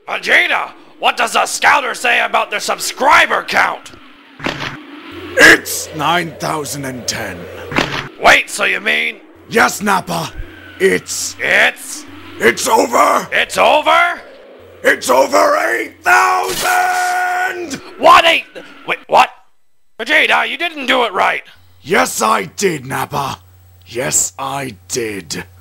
Vegeta, what does the scouter say about their subscriber count? It's 9010. Wait, so you mean... Yes, Nappa. It's over! It's over? It's over 8,000! What Wait, what? Vegeta, you didn't do it right! Yes, I did, Nappa. Yes, I did.